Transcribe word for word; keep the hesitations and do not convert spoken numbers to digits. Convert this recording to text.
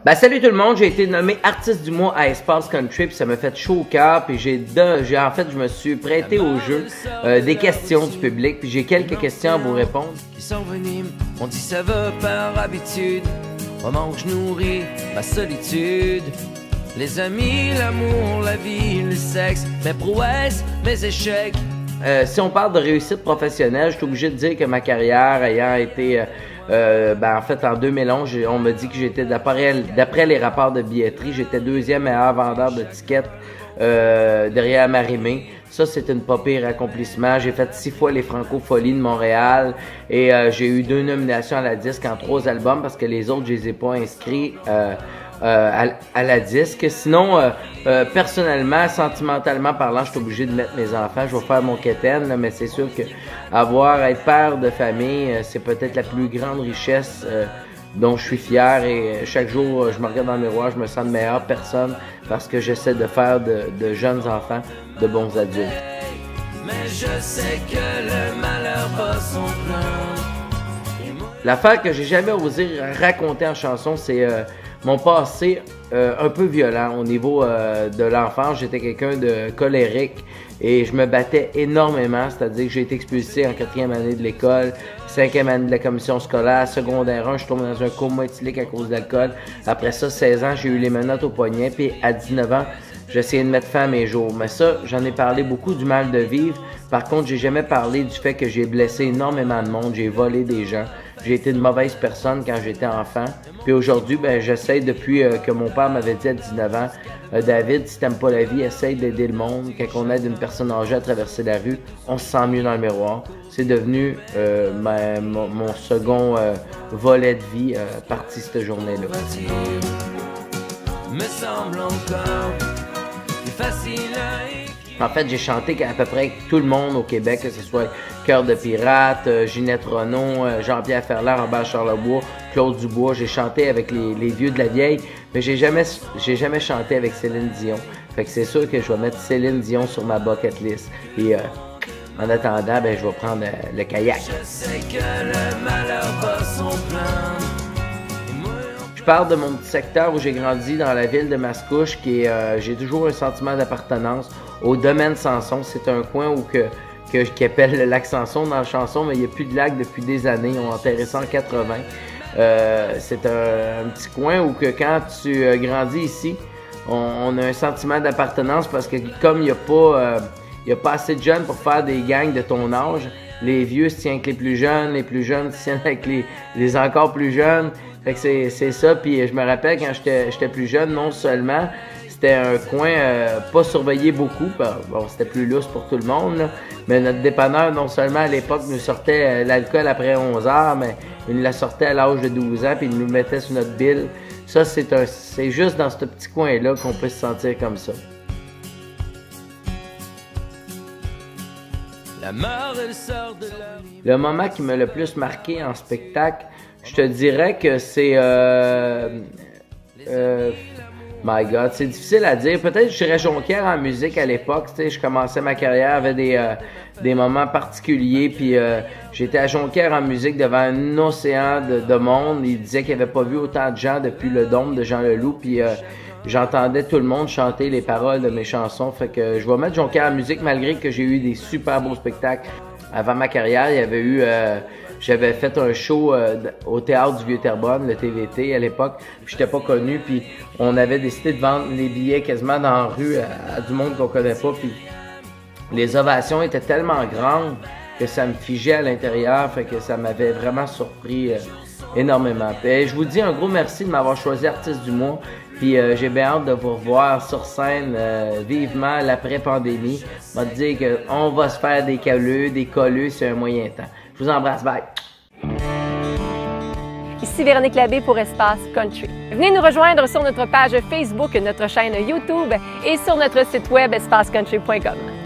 Ben, salut tout le monde, j'ai été nommé artiste du mois à Espace Country, puis ça m'a fait chaud au cœur, puis j'ai, j'ai en fait, je me suis prêté au jeu euh, des questions du public, puis j'ai quelques questions à vous répondre. Qui s'enveniment, on dit ça va par habitude, moment où je nourris ma solitude. Les amis, l'amour, la vie, le sexe, mes prouesses, mes échecs. Euh, si on parle de réussite professionnelle, je suis obligé de dire que ma carrière ayant été, euh, euh, ben en fait en deux mille onze, on m'a dit que j'étais, d'après les rapports de billetterie, j'étais deuxième meilleur vendeur de tickets euh, derrière Marie-Mé. Ça, c'est une pas pire accomplissement. J'ai fait six fois les Francopholies de Montréal et euh, j'ai eu deux nominations à la disque en trois albums parce que les autres, je les ai pas inscrits euh, Euh, à, à la disque. Sinon, euh, euh, personnellement, sentimentalement parlant, je suis obligé de mettre mes enfants. Je vais faire mon quétaine, là, mais c'est sûr que avoir, être père de famille, euh, c'est peut-être la plus grande richesse euh, dont je suis fier. Et chaque jour, euh, je me regarde dans le miroir, je me sens de meilleure personne parce que j'essaie de faire de, de jeunes enfants de bons adultes. Mais je sais que le malheur bat son plein. L'affaire que j'ai jamais osé raconter en chanson, c'est euh, mon passé euh, un peu violent au niveau euh, de l'enfance. J'étais quelqu'un de colérique et je me battais énormément, c'est-à-dire que j'ai été expulsé en quatrième année de l'école, cinquième année de la commission scolaire, secondaire un, je tombe dans un coma éthylique à cause d'alcool. Après ça, seize ans, j'ai eu les menottes au poignet, puis à dix-neuf ans, j'ai essayé de mettre fin à mes jours. Mais ça, j'en ai parlé beaucoup du mal de vivre. Par contre, j'ai jamais parlé du fait que j'ai blessé énormément de monde, j'ai volé des gens. J'ai été une mauvaise personne quand j'étais enfant. Puis aujourd'hui, ben, j'essaie depuis euh, que mon père m'avait dit à dix-neuf ans, euh, David, si t'aimes pas la vie, essaye d'aider le monde. Quand on aide une personne âgée à traverser la rue, on se sent mieux dans le miroir. C'est devenu euh, ma, mon, mon second euh, volet de vie euh, parti cette journée-là. Me semble encore plus facile à écrire. En fait, j'ai chanté à peu près avec tout le monde au Québec, que ce soit Cœur de pirate, euh, Ginette Renaud, euh, Jean-Pierre Ferland, Robert Charlebois, Claude Dubois. J'ai chanté avec les, les vieux de la vieille, mais j'ai jamais, j'ai jamais chanté avec Céline Dion. Fait que c'est sûr que je vais mettre Céline Dion sur ma bucket list. Et euh, en attendant, ben, je vais prendre euh, le kayak. Je sais que le malheur bat son plein. Je parle de mon petit secteur où j'ai grandi dans la ville de Mascouche, qui est, euh, j'ai toujours un sentiment d'appartenance au domaine Samson. C'est un coin où que, que qui appelle le lac Samson dans la chanson, mais il n'y a plus de lac depuis des années. Ils ont enterré ça en quatre-vingts. Euh, c'est un, un petit coin où que quand tu euh, grandis ici, on, on a un sentiment d'appartenance parce que comme il n'y a pas, euh, il y a pas assez de jeunes pour faire des gangs de ton âge, les vieux se tiennent avec les plus jeunes, les plus jeunes se tiennent avec les, les encore plus jeunes. Fait que c'est, c'est ça, puis je me rappelle quand j'étais, j'étais plus jeune, non seulement c'était un coin euh, pas surveillé beaucoup, bon c'était plus lousse pour tout le monde, là, mais notre dépanneur non seulement à l'époque nous sortait euh, l'alcool après onze heures, mais il nous la sortait à l'âge de douze ans, puis il nous mettait sur notre bille. Ça c'est un, c'est juste dans ce petit coin-là qu'on peut se sentir comme ça. La mort, elle sort de leur... Le moment qui m'a le plus marqué en spectacle, je te dirais que c'est... Euh, euh, my God, c'est difficile à dire. Peut-être que je dirais Jonquière en musique à l'époque. Tu sais, je commençais ma carrière, avait des, euh, des moments particuliers. Puis euh, j'étais à Jonquière en musique devant un océan de, de monde. Il disait qu'il n'avait pas vu autant de gens depuis le Dôme de Jean Leloup. Puis euh, j'entendais tout le monde chanter les paroles de mes chansons. Fait que je vais mettre Jonquière en musique malgré que j'ai eu des super beaux spectacles. Avant ma carrière, il y avait eu... Euh, J'avais fait un show euh, au Théâtre du Vieux-Terrebonne, le T V T à l'époque, puis j'étais pas connu, puis on avait décidé de vendre les billets quasiment dans la rue à, à du monde qu'on connaît pas, puis les ovations étaient tellement grandes que ça me figeait à l'intérieur, fait que ça m'avait vraiment surpris euh, énormément. Puis, je vous dis un gros merci de m'avoir choisi artiste du mois, puis euh, j'ai bien hâte de vous revoir sur scène euh, vivement l'après-pandémie. On va te dire qu'on va se faire des caleux, des colleux, c'est un moyen temps. Je vous embrasse, bye! Ici Véronique Labbé pour Espace Country. Venez nous rejoindre sur notre page Facebook, notre chaîne YouTube et sur notre site web espace country point com.